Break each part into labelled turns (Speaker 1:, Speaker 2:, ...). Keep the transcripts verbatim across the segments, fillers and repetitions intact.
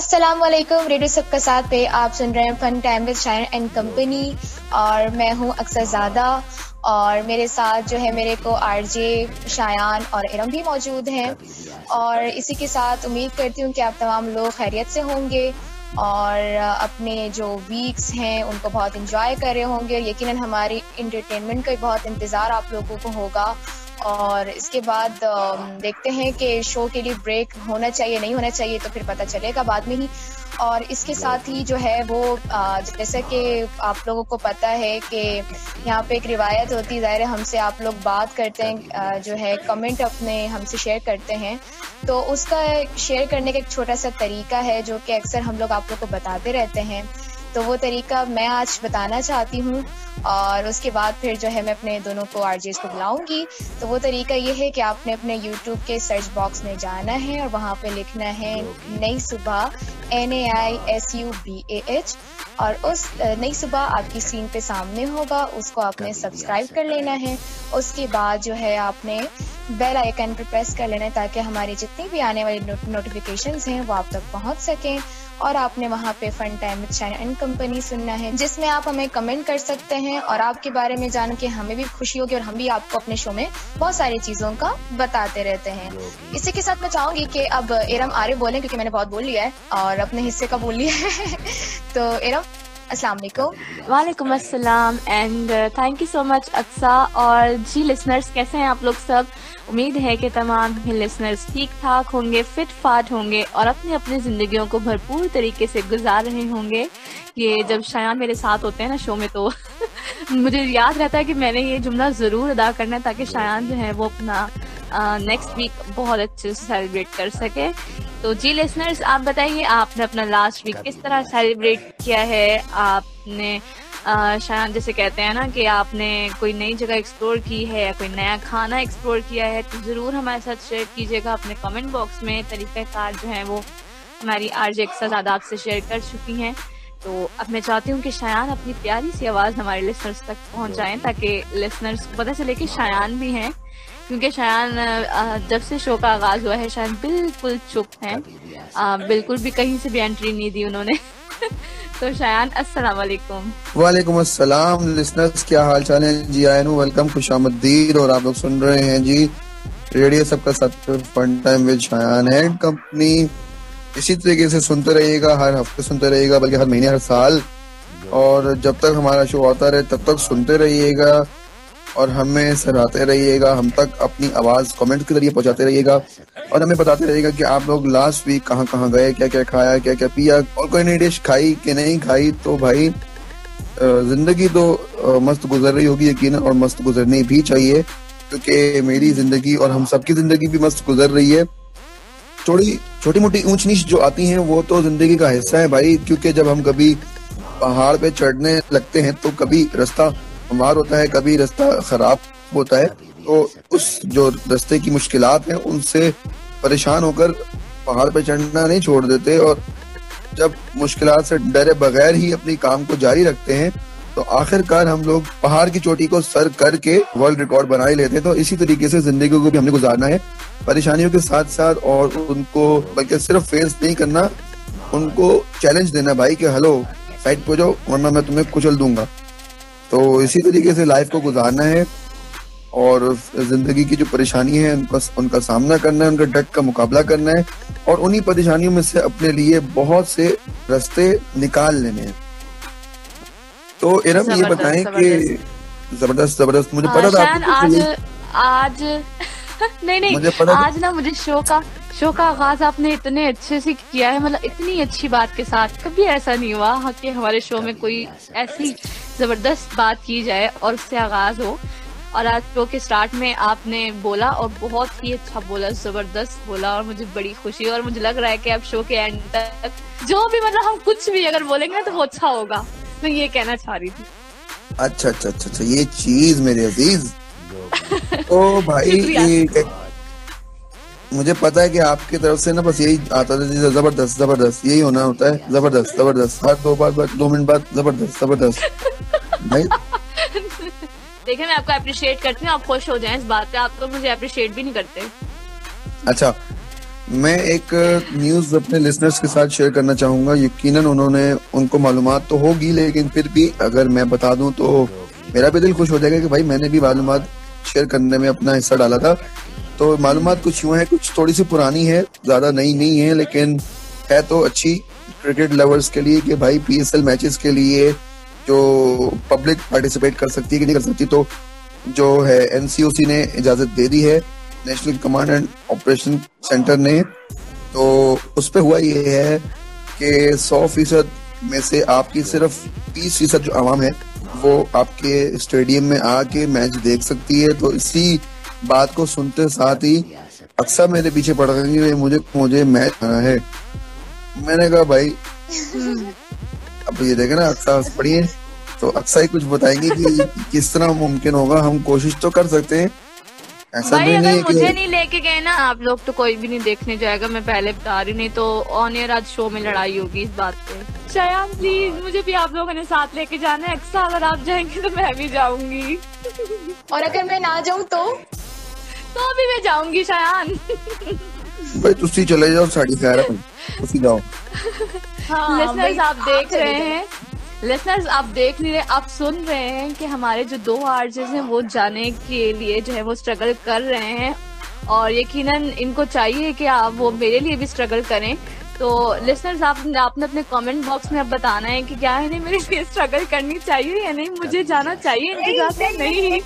Speaker 1: अस्सलाम वालेकुम। रेडियो सबका साथ पे आप सुन रहे हैं fun time with Shayan and company और मैं हूं अक्सर ज़ादा और मेरे साथ जो है मेरे को आरजे शायान और इरम भी मौजूद हैं और इसी के साथ उम्मीद करती हूं कि आप तमाम लोग खैरियत से होंगे और अपने जो वीक्स हैं उनको बहुत इंजॉय कर रहे होंगे। यकीनन हमारी इंटरटेनमेंट का बहुत इंतज़ार आप लोगों को होगा और इसके बाद देखते हैं कि शो के लिए ब्रेक होना चाहिए नहीं होना चाहिए तो फिर पता चलेगा बाद में ही। और इसके साथ ही जो है वो जैसे कि आप लोगों को पता है कि यहाँ पे एक रिवायत होती है, ज़ाहिर है हमसे आप लोग बात करते हैं जो है कमेंट अपने हमसे शेयर करते हैं, तो उसका शेयर करने का एक छोटा सा तरीका है जो कि अक्सर हम लोग आप लोग को बताते रहते हैं। तो वो तरीका मैं आज बताना चाहती हूँ और उसके बाद फिर जो है मैं अपने दोनों को आरजेस को बुलाऊंगी। तो वो तरीका ये है कि आपने अपने यूट्यूब के सर्च बॉक्स में जाना है और वहाँ पे लिखना है नई सुबह, N A I S U B A H, और उस नई सुबह आपकी स्क्रीन पे सामने होगा, उसको आपने सब्सक्राइब कर लेना है। उसके बाद जो है आपने बेल आइकन पर प्रेस कर लेना है ताकि हमारी जितनी भी आने वाली नोटिफिकेशंस हैं वो आप तक पहुंच सकें। और आपने वहाँ पे fun time with Shayan and company सुनना है जिसमें आप हमें कमेंट कर सकते हैं और आपके बारे में जान के हमें भी खुशी होगी और हम भी आपको अपने शो में बहुत सारी चीज़ों का बताते रहते हैं। इसी के साथ मैं चाहूँगी कि अब इरम आरे बोलें क्योंकि मैंने बहुत बोल लिया है और अपने हिस्से का बोल लिया है। तो इरम अस्सलाम वालेकुम।
Speaker 2: वालेकुम अस्सलाम and thank you so much Aqsa. और जी लिसनर्स, कैसे हैं आप लोग सब? उम्मीद है कि तमाम लिसनर्स ठीक ठाक होंगे, फिट फाट होंगे और अपनी अपनी ज़िंदगियों को भरपूर तरीके से गुजार रहे होंगे। ये जब शायान मेरे साथ होते हैं ना शो में तो मुझे याद रहता है कि मैंने ये जुमला ज़रूर अदा करना है ताकि शायान जो है वो अपना नेक्स्ट वीक बहुत अच्छे से सेलिब्रेट कर सके। तो जी लिसनर्स, आप बताइए आपने अपना लास्ट वीक किस तरह सेलिब्रेट किया है? आपने शायद जैसे कहते हैं ना कि आपने कोई नई जगह एक्सप्लोर की है या कोई नया खाना एक्सप्लोर किया है तो ज़रूर हमारे साथ शेयर कीजिएगा अपने कमेंट बॉक्स में। तरीक़ाकार जो है वो हमारी आरजे ज़ादा आपसे शेयर कर चुकी हैं। तो अब मैं चाहती हूँ कि शायान अपनी प्यारी सी आवाज़ हमारे लिसनर्स तक पहुँच जाएँ ताकि लिसनर्स को पता चले कि शायान भी हैं, क्योंकि शायान जब से शो का आगाज़ हुआ है शायान बिल्कुल चुप हैं, बिल्कुल भी कहीं से भी एंट्री नहीं दी उन्होंने। तो शायान अस्सलाम वालेकुम।
Speaker 3: वालेकुम अस्सलाम। लिसनर्स क्या हाल चाल है जी? आए नो वेलकम, खुशामदीद। और आप लोग सुन रहे हैं जी रेडियो सबका साथ fun time with Shayan and company. इसी तरीके से सुनते रहिएगा, हर हफ्ते सुनते रहिएगा, बल्कि हर महीने हर साल, और जब तक हमारा शो आता रहे तब तक सुनते रहिएगा और हमें सराहते रहिएगा, हम तक अपनी आवाज कमेंट के जरिए पहुंचाते रहिएगा और हमें बताते रहिएगा कि आप लोग लास्ट वीक कहाँ कहाँ गए, क्या क्या खाया, क्या क्या पिया, और कोई नई डिश खाई कि नहीं खाई। तो भाई जिंदगी तो मस्त गुजर रही होगी यकीन, और मस्त गुजरनी भी चाहिए क्योंकि मेरी जिंदगी और हम सबकी जिंदगी भी मस्त गुजर रही है। थोड़ी छोटी मोटी ऊंच नीच जो आती हैं वो तो जिंदगी का हिस्सा है भाई, क्योंकि जब हम कभी पहाड़ पे चढ़ने लगते हैं तो कभी रास्ता हमार होता है, कभी रास्ता खराब होता है, तो उस जो रास्ते की मुश्किलात हैं उनसे परेशान होकर पहाड़ पे चढ़ना नहीं छोड़ देते, और जब मुश्किलात से डरे बगैर ही अपनी काम को जारी रखते हैं तो आखिरकार हम लोग पहाड़ की चोटी को सर करके वर्ल्ड रिकॉर्ड बना ही लेते हैं। तो इसी तरीके से जिंदगी को भी हमने गुजारना है परेशानियों के साथ साथ, और उनको बल्कि सिर्फ फेस नहीं करना, उनको चैलेंज देना भाई कि हेलो साइड पे जाओ वरना मैं तुम्हें कुचल दूंगा। तो इसी तरीके से लाइफ को गुजारना है और जिंदगी की जो परेशानी है उनका उनका सामना करना है, उनका डट का मुकाबला करना है और उन्हीं परेशानियों में से अपने लिए बहुत से रास्ते निकाल लेने हैं। तो इरम ये बताएं कि जबरदस्त जबरदस्त मुझे पता था
Speaker 2: आज आज नहीं नहीं मुझे पता आज ना मुझे शो का शो का आगाज आपने इतने अच्छे से किया है, मतलब इतनी अच्छी बात के साथ। कभी ऐसा नहीं हुआ कि हमारे शो में कोई ऐसी जबरदस्त बात की जाए और उससे आगाज हो। और आज शो के स्टार्ट में आपने बोला और बहुत ही अच्छा बोला, जबरदस्त बोला, और मुझे बड़ी खुशी, और मुझे लग रहा है कि अब शो के एंड तक जो भी मतलब हम कुछ भी अगर बोलेंगे तो वो अच्छा होगा। मैं ये कहना चाह रही थी।
Speaker 3: अच्छा अच्छा अच्छा अच्छा ये चीज मेरे अजीज। तो भाई मुझे पता है कि आपकी तरफ से ना बस यही आता था, जबरदस्त जबरदस्त, यही होना होता है, जबरदस्त जबरदस्त, हर दो बार दो मिनट बाद जबरदस्त जबरदस्त भाई।
Speaker 2: देखिए मैं आपको अप्रिशिएट करती हूँ, आप खुश हो जाएं इस बात पे, आप तो मुझे अप्रिशिएट भी नहीं करते।
Speaker 3: अच्छा मैं एक न्यूज अपने लिसनर्स के साथ शेयर करना चाहूंगा। यकीनन उन्होंने उनको मालूमात तो होगी, लेकिन फिर भी अगर मैं बता दूं तो मेरा भी दिल खुश हो जाएगा कि भाई मैंने भी मालूमात शेयर करने में अपना हिस्सा डाला था। तो मालूमात कुछ यूं है, कुछ थोड़ी सी पुरानी है, ज्यादा नई नहीं है, लेकिन है तो अच्छी क्रिकेट लवर्स के लिए कि भाई पीएसएल मैचेस के लिए जो पब्लिक पार्टिसिपेट कर सकती है कि नहीं कर सकती, तो जो है एनसीओसी ने इजाजत दे दी है, national command and operation centre ने। तो उस पे हुआ ये है कि सौ फीसद में से आपकी सिर्फ बीस फीसद जो आवाम है वो आपके स्टेडियम में आके मैच देख सकती है। तो इसी बात को सुनते साथ ही अक्सर मेरे पीछे पड़ गई, मुझे मुझे मैच आना है। मैंने कहा भाई अब ये देखे ना अक्सर हंस पड़ी है, तो अक्सर ही कुछ बताएंगे कि किस तरह मुमकिन होगा। हम कोशिश तो कर सकते हैं, ऐसा
Speaker 2: भाई
Speaker 3: भी
Speaker 2: अगर
Speaker 3: नहीं है
Speaker 2: मुझे
Speaker 3: कि
Speaker 2: नहीं लेके गए ना आप लोग तो कोई भी नहीं देखने जाएगा। मैं पहले बता रही, नहीं तो ऑन एयर आज शो में लड़ाई होगी इस बात पे। शयान प्लीज मुझे भी आप लोगों ने साथ लेके जाना है। अक्सर अगर आप जाएंगे तो मैं भी जाऊंगी।
Speaker 1: और अगर मैं ना जाऊं तो
Speaker 2: तो भी मैं जाऊंगी शयान।
Speaker 3: भाई तुसी चले जाओ, साड़ी खैर है, तुसी जाओ।
Speaker 2: हाँ, लिसनर्स आप देख रहे हैं, लिसनर्स आप देख नहीं रहे, आप सुन रहे हैं कि हमारे जो दो आर्टिस्ट हैं वो जाने के लिए जो है वो स्ट्रगल कर रहे हैं, और यकीनन इनको चाहिए कि आप वो मेरे लिए भी स्ट्रगल करें। तो लिसनर्स आप आपने अपने कमेंट बॉक्स में अब बताना है कि क्या है नहीं मेरे लिए स्ट्रगल करनी चाहिए या नहीं, मुझे जाना चाहिए इनके साथ या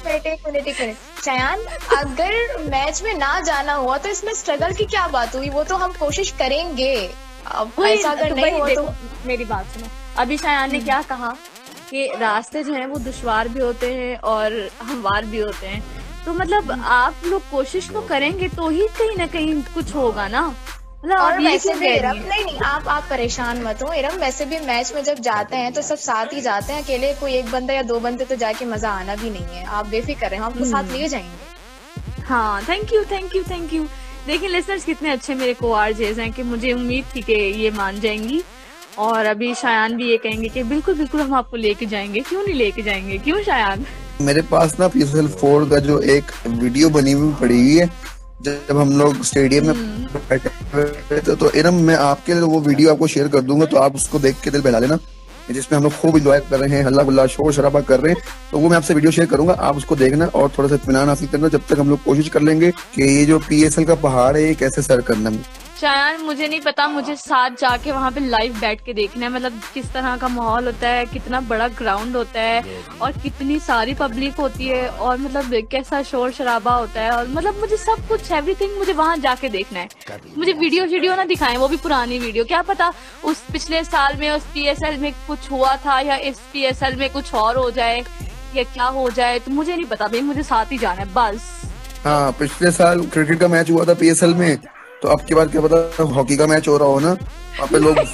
Speaker 2: नहीं।
Speaker 1: शयान अगर मैच में ना जाना हुआ तो इसमें स्ट्रगल की क्या बात हुई, वो तो हम कोशिश करेंगे। अब ऐसा अगर नहीं हुआ तो
Speaker 2: मेरी बात सुनो, अभी शयान ने क्या कहा कि रास्ते जो हैं वो दुश्वार भी होते हैं और हमवार भी होते हैं। तो मतलब आप लोग कोशिश तो करेंगे तो ही कहीं ना कहीं कुछ होगा ना। मतलब
Speaker 1: और
Speaker 2: आप ये
Speaker 1: वैसे
Speaker 2: क्यों
Speaker 1: भी
Speaker 2: कह
Speaker 1: इरम
Speaker 2: रही हैं?
Speaker 1: नहीं नहीं आप आप परेशान मत हो इरम, वैसे भी मैच में जब जाते हैं तो सब साथ ही जाते हैं, अकेले कोई एक बंदा या दो बंदे तो जाके मजा आना भी नहीं है। आप बेफिक्र हैं, हम आपको साथ ले जाएंगे।
Speaker 2: हाँ thank you thank you thank you. देखिए लिसनर्स कितने अच्छे मेरे को आरजेज हैं कि मुझे उम्मीद थी कि ये मान जाएंगी, और अभी शायान भी ये कहेंगे कि बिल्कुल बिल्कुल हम आपको लेके जाएंगे। क्यों नहीं लेके जाएंगे, क्यों शायान?
Speaker 3: मेरे पास ना पीएसएल फोर का जो एक वीडियो बनी हुई पड़ी हुई है, जब हम लोग स्टेडियम में बैठे हुए थे, तो इरम मैं आपके लिए वो वीडियो आपको शेयर कर दूंगा, तो आप उसको देख के दिल बहला लेना, जिसमें हम लोग खूब इंजॉय कर रहे हैं, हल्ला गुल्ला शोर शराबा कर रहे हैं। तो वो मैं आपसे वीडियो शेयर करूंगा, आप उसको देखना और थोड़ा सा इत्मीनान हासिल करना। जब तक हम लोग कोशिश कर लेंगे कि ये जो पीएसएल का पहाड़ है ये कैसे सर करना है।
Speaker 2: शायद मुझे नहीं पता, मुझे साथ जाके वहाँ पे लाइव बैठ के देखना है, मतलब किस तरह का माहौल होता है, कितना बड़ा ग्राउंड होता है और कितनी सारी पब्लिक होती है, और मतलब कैसा शोर शराबा होता है, और मतलब मुझे सब कुछ एवरीथिंग मुझे वहाँ जाके देखना है। मुझे वीडियो वीडियो ना दिखाएं, वो भी पुरानी वीडियो, क्या पता उस पिछले साल में उस पीएसएल में कुछ हुआ था या इस पीएसएल में कुछ और हो जाए या क्या हो जाए, तो मुझे नहीं पता भाई, मुझे साथ ही जाना है बस।
Speaker 3: हाँ, पिछले साल क्रिकेट का मैच हुआ था पीएसएल में, तो अब की बार क्या पता हॉकी का मैच हो रहा हो ना, वहाँ पे लोग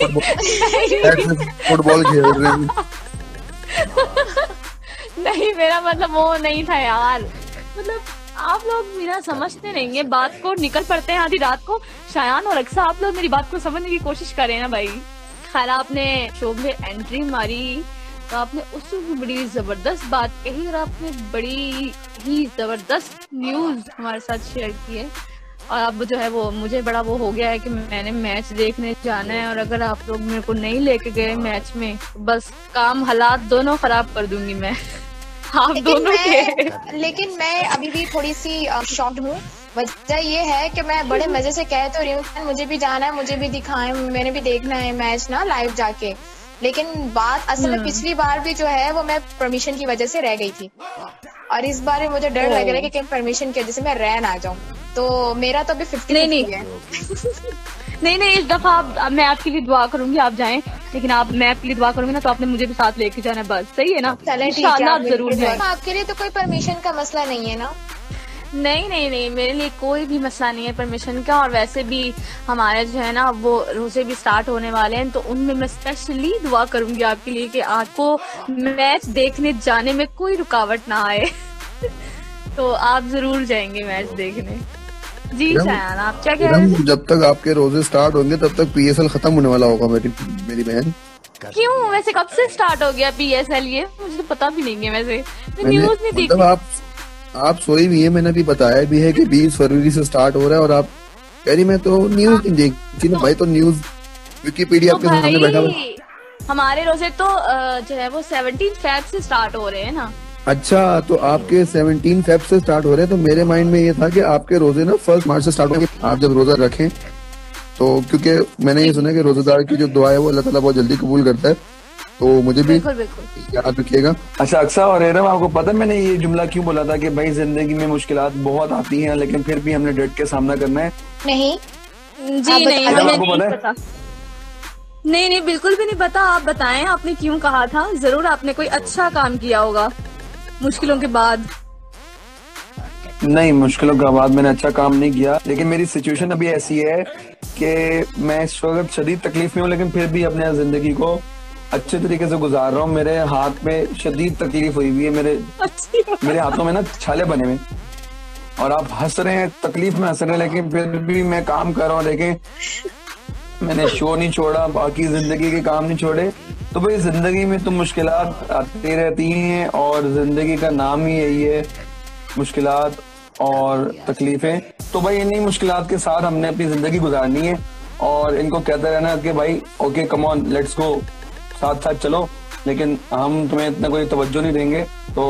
Speaker 3: फुटबॉल खेल रहे हैं।
Speaker 2: नहीं मेरा मतलब वो नहीं था यार, मतलब आप लोग मेरा समझते नहीं है बात को, निकल पड़ते हैं आधी रात को। शायान और अक्सा आप लोग मेरी बात को समझने की कोशिश करें ना भाई। खैर आपने शो में एंट्री मारी तो आपने उसमें बड़ी जबरदस्त बात कही और आपने बड़ी ही जबरदस्त न्यूज हमारे साथ शेयर की है, और अब जो है वो मुझे बड़ा वो हो गया है कि मैंने मैच देखने जाना है, और अगर आप लोग मेरे को नहीं लेके गए मैच में तो बस काम हालात दोनों खराब कर दूंगी मैं आप
Speaker 1: लेकिन
Speaker 2: दोनों के।
Speaker 1: मैं लेकिन मैं अभी भी थोड़ी सी शॉक्ड हूँ। वजह ये है कि मैं बड़े मजे से कह तो रही हूँ मुझे भी जाना है, मुझे भी दिखाएं, मैंने भी देखना है मैच ना लाइव जाके, लेकिन बात असल में पिछली बार भी जो है वो मैं परमिशन की वजह से रह गई थी, और इस बार मुझे डर लग रहा है कि कहीं परमिशन की वजह से मैं रह ना जाऊं, तो मेरा तो अभी फिफ्टी
Speaker 2: नहीं नहीं
Speaker 1: है।
Speaker 2: नहीं नहीं इस दफा आप, मैं आपके लिए दुआ करूंगी आप जाएं, लेकिन आप मैं आपके लिए दुआ करूंगी ना तो आपने मुझे भी साथ लेके जाना है बस, सही है ना?
Speaker 1: चलें ठीक है,
Speaker 2: आप जरूर जाएं।
Speaker 1: आपके लिए तो कोई परमिशन का मसला नहीं है ना?
Speaker 2: नहीं नहीं नहीं मेरे लिए कोई भी मसला नहीं है परमिशन का, और वैसे भी हमारे जो है ना वो रोजे भी स्टार्ट होने वाले हैं, तो उनमें मैं स्पेशली दुआ करूंगी आपके लिए कि आपको मैच देखने जाने में कोई रुकावट ना आए तो आप जरूर जाएंगे मैच देखने। जी शायान आप क्या कह रहे हैं?
Speaker 3: जब तक आपके रोजे स्टार्ट होंगे तब तक पीएसएल खत्म होने वाला होगा मेरी मेरी बहन।
Speaker 2: क्यों वैसे कब से स्टार्ट हो गया पीएसएल? ये मुझे तो पता भी नहीं है, वैसे न्यूज नहीं देखी।
Speaker 3: मतलब आप आप सोई भी है, मैंने भी बताया भी है कि बीस फरवरी से स्टार्ट हो रहा है, और आप कह रही मैं तो न्यूज नहीं देखती ना भाई, तो न्यूज विकिपीडिया
Speaker 2: तो
Speaker 3: आपके सामने बैठा हुआ।
Speaker 2: भाई हमारे रोजे तो अ, जो है वो सेवनटीन फेब से स्टार्ट हो रहे हैं ना।
Speaker 3: अच्छा, तो आपके सेवनटीन फेब से स्टार्ट हो रहे हैं, तो मेरे माइंड में ये था कि आपके रोजे ना फर्स्ट मार्च से स्टार्ट होंगे। आप जब रोजा रखें तो, क्योंकि मैंने ये सुना है कि रोजेदार की जो दुआ है वो अल्लाह ताला बहुत जल्दी कबूल करता है, तो मुझे भी
Speaker 2: बिल्कुल बिल्कुल
Speaker 3: याद रखिएगा।
Speaker 4: अच्छा अक्सा और एरम, आपको पता है मैंने ये जुमला क्यों बोला था कि भाई जिंदगी में मुश्किलात बहुत आती हैं लेकिन फिर भी हमने डट के सामना करना है?
Speaker 1: नहीं,
Speaker 2: जी
Speaker 1: आप
Speaker 2: नहीं,
Speaker 1: बताइए।
Speaker 2: हमें
Speaker 4: आपको
Speaker 2: नहीं
Speaker 4: पता है?
Speaker 2: पता। नहीं नहीं, बिल्कुल भी नहीं पता। आप बताएं, आपने क्यों कहा था? जरूर आपने कोई अच्छा काम किया होगा मुश्किलों के बाद।
Speaker 4: नहीं, मुश्किलों के बाद मैंने अच्छा काम नहीं किया, लेकिन मेरी सिचुएशन अभी ऐसी है कि मैं इस वक्त शदीद तकलीफ में हूँ, लेकिन फिर भी अपने जिंदगी को अच्छे तरीके से गुजार रहा हूँ। मेरे हाथ में शदीद तकलीफ हुई हुई है, मेरे मेरे हाथों में ना छाले बने हुए, और आप हंस रहे हैं, तकलीफ में हंस रहे हैं, लेकिन फिर भी मैं काम कर रहा हूँ। देखें, मैंने शो नहीं छोड़ा, बाकी जिंदगी के काम नहीं छोड़े। तो भाई जिंदगी में तो मुश्किलात आती रहती हैं, और जिंदगी का नाम ही यही है, मुश्किलात और तकलीफें। तो भाई इन्हीं मुश्किलात के साथ हमने अपनी जिंदगी गुजारनी है, और इनको कहते रहना कि भाई okay come on let's go, साथ साथ चलो, लेकिन हम तुम्हें इतना कोई तवज्जो नहीं देंगे। तो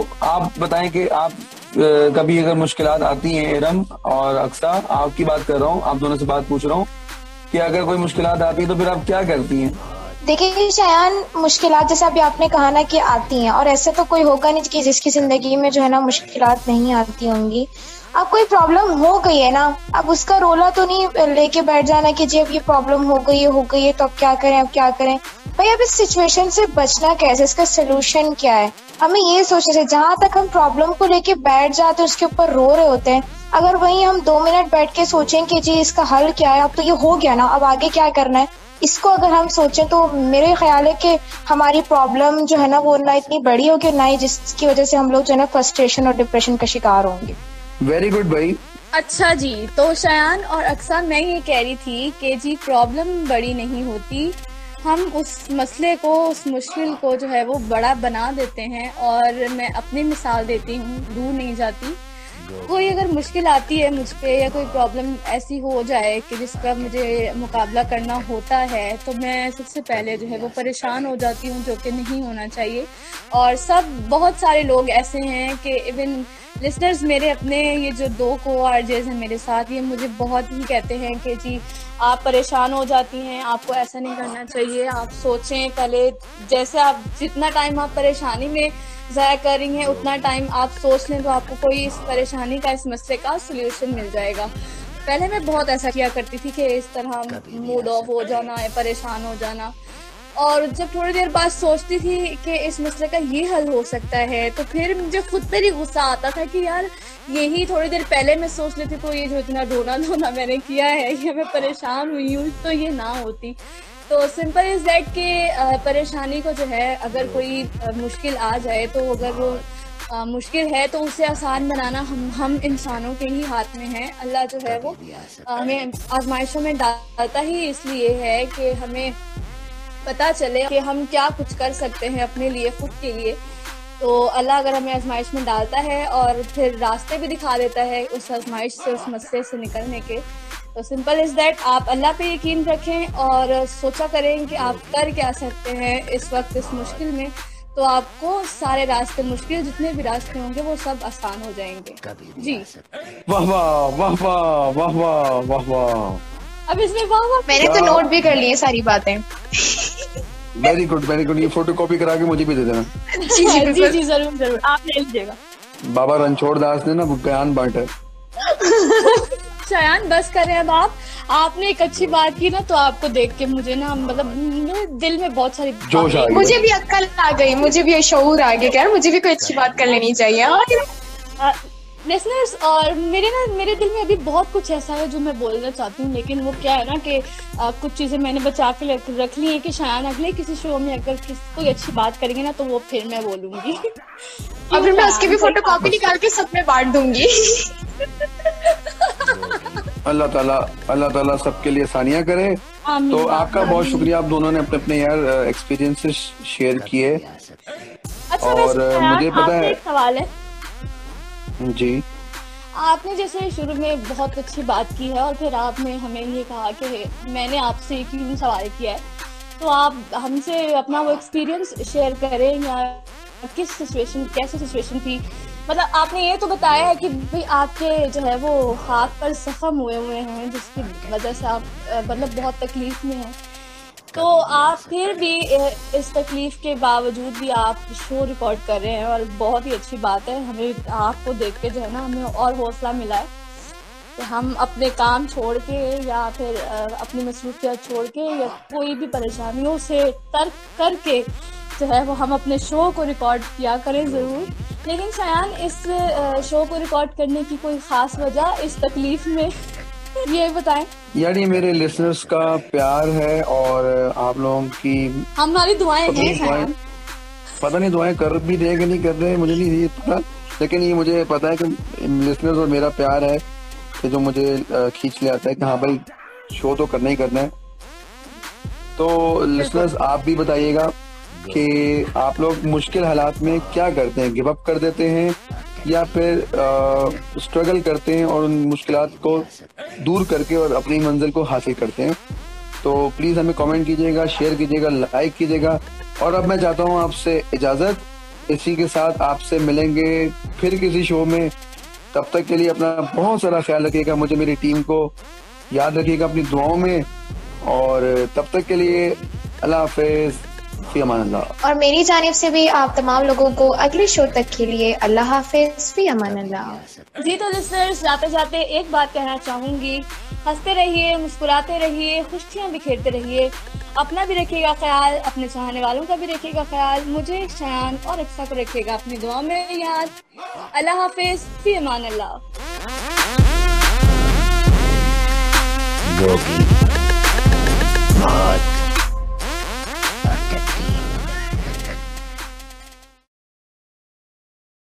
Speaker 4: आप बताएं कि आप अ, कभी अगर मुश्किलात आती हैं, एरम और अक्सा, आपकी बात कर रहा हूँ, आप दोनों से बात पूछ रहा हूँ कि अगर कोई मुश्किलात आती है तो फिर आप क्या करती हैं?
Speaker 1: देखिए शायान, मुश्किलात जैसे अभी आपने कहा ना कि आती हैं, और ऐसा तो कोई होगा नहीं कि जिसकी जिंदगी में जो है ना मुश्किलात नहीं आती होंगी। अब कोई प्रॉब्लम हो गई है ना, अब उसका रोला तो नहीं लेके बैठ जाना कि जी अब ये प्रॉब्लम हो गई है हो गई है तो अब क्या करें अब क्या करें। भाई अब इस सिचुएशन से बचना कैसे, इसका सोल्यूशन क्या है, हमें ये सोचना चाहिए। जहां तक हम प्रॉब्लम को लेके बैठ जाते हैं उसके ऊपर रो रहे होते हैं, अगर वहीं हम दो मिनट बैठ के सोचें कि जी इसका हल क्या है, अब तो ये हो गया ना, अब आगे क्या करना है, इसको अगर हम सोचें तो मेरे ख्याल है कि हमारी प्रॉब्लम जो है ना वो ना इतनी बड़ी होगी, ना ही जिसकी वजह से हम लोग जो है ना फ्रस्ट्रेशन और डिप्रेशन का शिकार होंगे।
Speaker 4: वेरी गुड भाई।
Speaker 2: अच्छा जी, तो शयान और अक्सा, मैं ये कह रही थी कि जी प्रॉब्लम बड़ी नहीं होती, हम उस मसले को, उस मुश्किल को जो है वो बड़ा बना देते हैं। और मैं अपनी मिसाल देती हूँ, दूर नहीं जाती। कोई अगर मुश्किल आती है मुझ पे, या कोई प्रॉब्लम ऐसी हो जाए कि जिसका मुझे मुकाबला करना होता है, तो मैं सबसे पहले जो है वो परेशान हो जाती हूँ, जो कि नहीं होना चाहिए। और सब बहुत सारे लोग ऐसे हैं कि इवन लिसनर्स मेरे अपने, ये जो दो को आरजेज हैं मेरे साथ, ये मुझे बहुत ही कहते हैं कि जी आप परेशान हो जाती हैं, आपको ऐसा नहीं करना चाहिए, आप सोचें पहले, जैसे आप जितना टाइम आप परेशानी में ज़ाया कर रही हैं उतना टाइम आप सोच लें तो आपको कोई इस परेशानी का, इस मसले का सोल्यूशन मिल जाएगा। पहले मैं बहुत ऐसा किया करती थी कि इस तरह मूड ऑफ हो जाना, परेशान हो जाना, और जब थोड़ी देर बाद सोचती थी कि इस मसले का ये हल हो सकता है, तो फिर मुझे खुद पर ही गुस्सा आता था कि यार यही थोड़ी देर पहले मैं सोच लेती तो ये जो इतना रोना धोना मैंने किया है, ये मैं परेशान हुई हूँ, तो ये ना होती। तो सिंपल इज दैट कि परेशानी को जो है, अगर कोई मुश्किल आ जाए तो अगर वो आ, मुश्किल है तो उसे आसान बनाना हम हम इंसानों के ही हाथ में है। अल्लाह जो है वो हमें आजमाइशों में डालता ही इसलिए है कि हमें पता चले कि हम क्या कुछ कर सकते हैं अपने लिए, खुद के लिए। तो अल्लाह अगर हमें आजमाइश में डालता है और फिर रास्ते भी दिखा देता है उस आजमाइश से, उस मसले से निकलने के, तो सिंपल इज दैट आप अल्लाह पे यकीन रखें और सोचा करें कि आप कर क्या सकते हैं इस वक्त, इस मुश्किल में। तो आपको सारे रास्ते, मुश्किल जितने भी रास्ते होंगे वो सब आसान हो जाएंगे। जी
Speaker 4: वाह वाह वाह वाह वाह वाह वाह वाह।
Speaker 2: अब इसमें वाह वाह
Speaker 1: मैंने तो नोट भी कर लिए सारी बातें।
Speaker 4: Very good very good. ये फोटो कॉपी करा के मुझे भी दे देना।
Speaker 1: जी जी
Speaker 2: जी जी जरूर जरूर, आप ले लीजिएगा।
Speaker 4: बाबा रणछोड़ दास ने ना बयान बांटा।
Speaker 2: शयान बस करें अब आप। आपने एक अच्छी बात की ना, तो आपको देख के मुझे ना, मतलब मेरे दिल में बहुत सारी
Speaker 4: जोश आ गया।
Speaker 1: मुझे भी अक्ल आ गई, मुझे भी शऊर आ गया, यार मुझे भी कोई अच्छी बात कर लेनी चाहिए। और
Speaker 2: लिसनर्स, और मेरे ना मेरे दिल में अभी बहुत कुछ ऐसा है जो मैं बोलना चाहती हूँ, लेकिन वो क्या है ना कि आ, कुछ चीजें मैंने बचा के रख ली है कि शायद अगले किसी शो में अगर किसी कोई अच्छी बात करेंगे ना तो वो फिर मैं बोलूंगी।
Speaker 1: और फिर मैं उसकी भी फोटो कॉपी निकाल के सब में बांट दूंगी।
Speaker 4: अल्लाह ताला अल्लाह ताला सबके लिए आसानियां करे। तो आपका बहुत शुक्रिया, आप दोनों ने अपने अपने यार एक्सपीरियंसेस शेयर किए।
Speaker 2: अच्छा,
Speaker 4: और
Speaker 2: वैसे
Speaker 4: मुझे पता है,
Speaker 2: एक सवाल है
Speaker 4: जी
Speaker 2: आपने जैसे शुरू में बहुत अच्छी बात की है और फिर आपने हमें ये कहा कि मैंने आपसे एक ही सवाल किया है, तो आप हमसे अपना वो एक्सपीरियंस शेयर करें या किस सिचुएशन कैसी सिचुएशन थी। मतलब आपने ये तो बताया है कि भाई आपके जो है वो हाथ पर जख्म हुए हुए हैं जिसकी वजह से आप मतलब बहुत तकलीफ में हैं, तो आप फिर भी इस तकलीफ के बावजूद भी आप शो रिकॉर्ड कर रहे हैं और बहुत ही अच्छी बात है। हमें आपको देख के जो है ना हमें और हौसला मिला है कि हम अपने काम छोड़ के या फिर अपनी मसरूफियत छोड़ के या कोई भी परेशानियों से तर्क करके जो है वो हम अपने शो को रिकॉर्ड किया करें ज़रूर। लेकिन शायान, इस शो को रिकॉर्ड करने की कोई ख़ास वजह इस तकलीफ में ये बताएं।
Speaker 4: यार ये मेरे लिसनर्स का प्यार है और आप लोगों की
Speaker 2: हमारी दुआएं हैं शायान।
Speaker 4: पता नहीं दुआएं कर भी रहे कि नहीं कर रहे, मुझे नहीं पता, लेकिन ये मुझे पता है कि लिसनर्स और मेरा प्यार है कि जो मुझे खींच ले आता है कि हाँ भाई शो तो करना ही करना है। तो लिसनर्स आप भी बताइएगा कि आप लोग मुश्किल हालात में क्या करते हैं, गिव अप कर देते हैं या फिर स्ट्रगल करते हैं और उन मुश्किलात को दूर करके और अपनी मंजिल को हासिल करते हैं। तो प्लीज़ हमें कमेंट कीजिएगा, शेयर कीजिएगा, लाइक कीजिएगा। और अब मैं चाहता हूँ आपसे इजाज़त, इसी के साथ आपसे मिलेंगे फिर किसी शो में। तब तक के लिए अपना बहुत सारा ख्याल रखिएगा, मुझे मेरी टीम को याद रखिएगा अपनी दुआओं में, और तब तक के लिए अल्लाह हाफिज़, फी अमान अल्लाह।
Speaker 1: और मेरी जानिब से भी आप तमाम लोगों को अगले शो तक के लिए अल्लाह हाफिज़, फी अमान अल्लाह।
Speaker 2: जी तो लिसनर्स, जाते जाते एक बात कहना चाहूंगी, हंसते रहिए, मुस्कुराते रहिए, खुशियाँ बिखेरते रहिए, अपना भी रखिएगा ख्याल, अपने चाहने वालों का भी रखिएगा ख्याल, मुझे, शायान और अक्सा को रखिएगा अपनी दुआ में याद। अल्लाह हाफिज़, फी अमान अल्लाह।